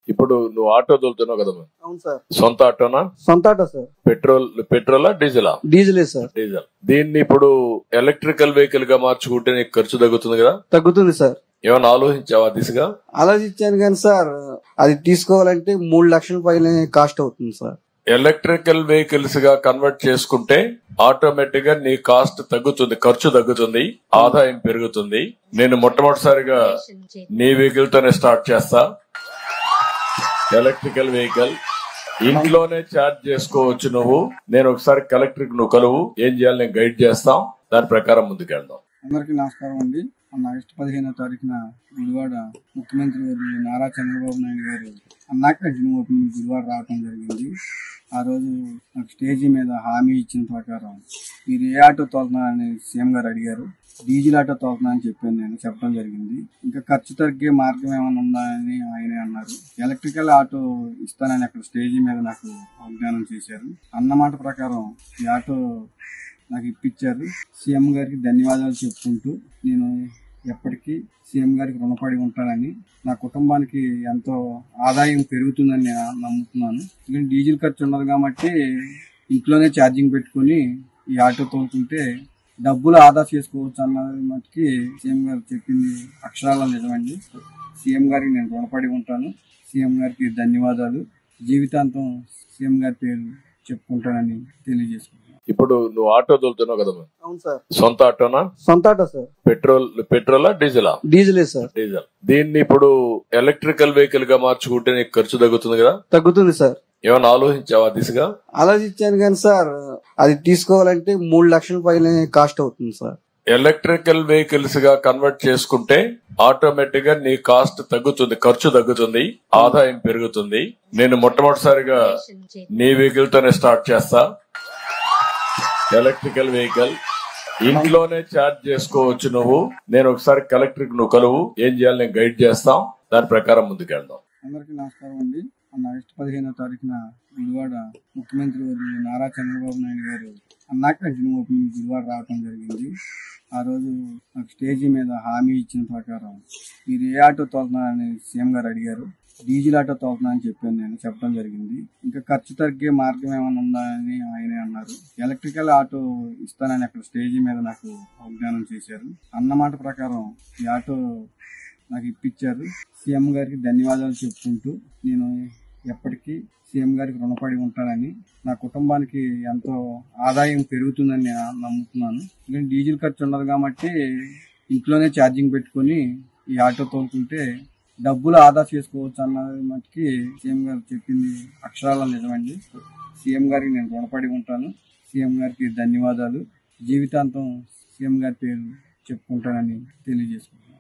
ఇప్పుడు నువ్వు ఆటో తోలుతున్నావు కదా. అవును సార్. సొంత ఆటోనా? సొంత ఆటో సార్. పెట్రోలా డీజిలా? డీజిలే సార్. డీజిల్. దీన్ని ఇప్పుడు ఎలక్ట్రికల్ వెహికల్ గా మార్చుకుంటే నీకు ఖర్చు తగ్గుతుంది కదా? తగ్గుతుంది సార్. ఏమైనా ఆలోచించావా దిశగా? ఆలోచించాను కానీ సార్, అది తీసుకోవాలంటే 3 లక్షల పైన కాస్ట్ అవుతుంది సార్. ఎలక్ట్రికల్ వెహికల్స్ గా కన్వర్ట్ చేసుకుంటే ఆటోమేటిక్ గా నీ కాస్ట్ తగ్గుతుంది, ఖర్చు తగ్గుతుంది, ఆదాయం పెరుగుతుంది. నేను మొట్టమొదటిసారిగా నీ వెహికల్ తోనే స్టార్ట్ చేస్తా. ఎలక్ట్రికల్ వెహికల్ ఇంట్లోనే ఛార్జ్ చేసుకోవచ్చు నువ్వు. నేను ఒకసారి కలెక్టర్ నువ్వు కలువు, ఏం చేయాలి నేను గైడ్ చేస్తాం, దాని ప్రకారం ముందుకెళ్దాం. అందరికీ నమస్కారం అండి. ఆగస్టు 15వ తారీఖున గుడివాడ ముఖ్యమంత్రి వర్యులు నారా చంద్రబాబు నాయుడు గారు అన్నా క్యాంటీన్ ఓపెనింగ్ గుడివాడ రావడం జరిగింది. ఆ రోజు నాకు స్టేజీ మీద హామీ ఇచ్చిన ప్రకారం మీరు ఏ ఆటో తోలుతున్నారని సీఎం గారు అడిగారు. డీజిల్ ఆటో తోలుతున్నా అని చెప్పడం జరిగింది. ఇంకా ఖర్చు తగ్గే మార్గం ఏమైనా ఉందా అని ఆయనే అన్నారు. ఎలక్ట్రికల్ ఆటో ఇస్తానని అక్కడ స్టేజీ మీద నాకు వాగ్దానం చేశారు. అన్నమాట ప్రకారం ఈ ఆటో నాకు ఇప్పించారు. సీఎం గారికి ధన్యవాదాలు చెప్పుకుంటూ నేను ఎప్పటికీ సీఎం గారికి రుణపడి ఉంటానని, నా కుటుంబానికి ఎంతో ఆదాయం పెరుగుతుందని నేను నమ్ముతున్నాను. ఎందుకంటే డీజిల్ ఖర్చు ఉండదు కాబట్టి ఇంట్లోనే ఛార్జింగ్ పెట్టుకుని ఈ ఆటో తోలుకుంటే డబ్బులు ఆదా చేసుకోవచ్చు అన్నది మటుకి సీఎం గారు చెప్పింది అక్షరాల నిజమండి. సీఎం గారికి నేను రుణపడి ఉంటాను. సీఎం గారికి ధన్యవాదాలు. జీవితాంతం సీఎం గారి పేరు చెప్పుకుంటానని తెలియజేసుకుంటాను. ఇప్పుడు నువ్వు ఆటో తోలుతున్నావు కదా. అవును సార్. సొంత ఆటోనా? సొంత ఆటో సార్. పెట్రోలా డీజిలా? డీజిలే సార్. డీజిల్. దీన్ని ఇప్పుడు ఎలక్ట్రికల్ వెహికల్ గా మార్చుకుంటే నీకు ఖర్చు తగ్గుతుంది కదా? తగ్గుతుంది సార్. ఏమైనా ఆలోచించావా దిశగా? ఆలోచించాను కానీ సార్, అది తీసుకోవాలంటే 3 లక్షల పైన కాస్ట్ అవుతుంది సార్. ఎలక్ట్రికల్ వెహికల్స్ గా కన్వర్ట్ చేసుకుంటే ఆటోమేటిక్ గా నీ కాస్ట్ తగ్గుతుంది, ఖర్చు తగ్గుతుంది, ఆదాయం పెరుగుతుంది. నేను మొట్టమొదటిసారిగా నీ వెహికల్ తోనే స్టార్ట్ చేస్తా. ఎలక్ట్రికల్ వెహికల్ ఇంట్లోనే ఛార్జ్ చేసుకోవచ్చు నువ్వు. నేను ఒకసారి కలెక్టర్ నువ్వు కలువు, ఏం చేయాలి నేను గైడ్ చేస్తాం, దాని ప్రకారం ముందుకెళ్దాం. అందరికీ నమస్కారం అండి. ఆగస్టు 15వ తారీఖున గుడివాడ ముఖ్యమంత్రి వర్యులు నారా చంద్రబాబు నాయుడు గారు అన్నా క్యాంటీన్ ఓపెనింగ్ గుడివాడ రావడం జరిగింది. ఆ రోజు నాకు స్టేజీ మీద హామీ ఇచ్చిన ప్రకారం మీరు ఏ ఆటో తోలుతున్నారని సీఎం గారు అడిగారు. డీజిల్ ఆటో తోలుతున్నా అని చెప్పడం జరిగింది. ఇంకా ఖర్చు తగ్గే మార్గం ఏమైనా ఉందా అని ఆయనే అన్నారు. ఎలక్ట్రికల్ ఆటో ఇస్తానని అక్కడ స్టేజీ మీద నాకు వాగ్దానం చేశారు. అన్నమాట ప్రకారం ఈ ఆటో నాకు ఇప్పించారు. సీఎం గారికి ధన్యవాదాలు చెప్పుకుంటూ నేను ఎప్పటికీ సీఎం గారికి రుణపడి ఉంటానని, నా కుటుంబానికి ఎంతో ఆదాయం పెరుగుతుందని నేను నమ్ముతున్నాను. ఎందుకంటే డీజిల్ ఖర్చు ఉండదు కాబట్టి ఇంట్లోనే ఛార్జింగ్ పెట్టుకుని ఈ ఆటో తోలుకుంటే డబ్బులు ఆదా చేసుకోవచ్చు అన్నది మటుకి సీఎం గారు చెప్పింది అక్షరాల నిజమండి. సీఎం గారికి నేను రుణపడి ఉంటాను. సీఎం గారికి ధన్యవాదాలు. జీవితాంతం సీఎం గారి పేరు చెప్పుకుంటానని తెలియజేసుకుంటాను.